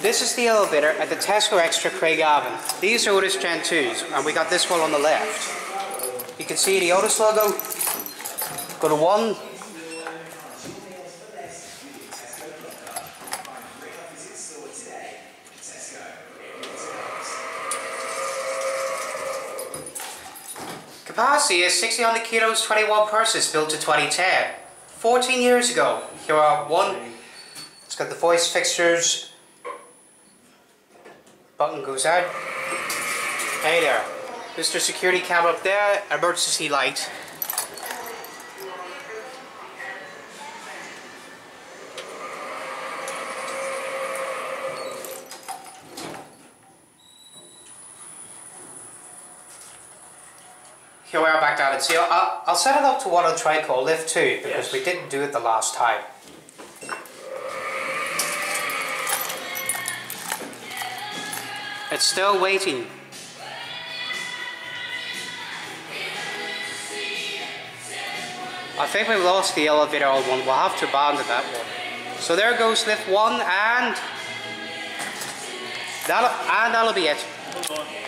This is the elevator at the Tesco Extra Craigavon. These are Otis Gen 2s, and we got this one on the left. You can see the Otis logo. Go to 1. Capacity is 600 kilos, 21 persons, built to 2010. 14 years ago. Here are 1. It's got the voice fixtures. Button goes out. Hey there. Mr. Security camera up there. Emergency light. Here we are back down at zero. I'll set it up to what I'll try call lift 2 because we didn't do it the last time. It's still waiting. I think we've lost the elevator on one. We'll have to abandon that one. So there goes lift 1 and that'll be it.